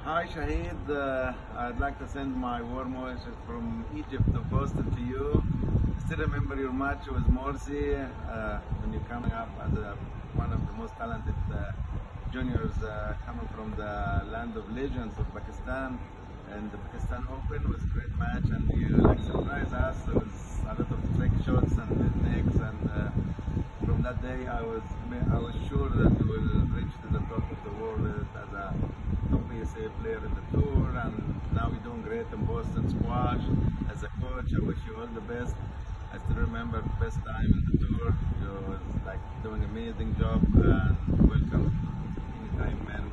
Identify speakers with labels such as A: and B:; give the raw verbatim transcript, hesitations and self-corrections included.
A: Hi Shahid, uh, I'd like to send my warm wishes from Egypt to Boston to you. Still remember your match with Morsi uh, when you're coming up as a, one of the most talented uh, juniors uh, coming from the land of legends of Pakistan. And the Pakistan Open was a great match, and you like surprised us. There was a lot of trick shots and techniques, and uh, from that day I was I was sure that you will reach to the top of the world as a top P S A player in the tour, and now you're doing great in Boston squash. As a coach, I wish you all the best. I still remember the best time in the tour. You was like doing an amazing job, and welcome anytime, man.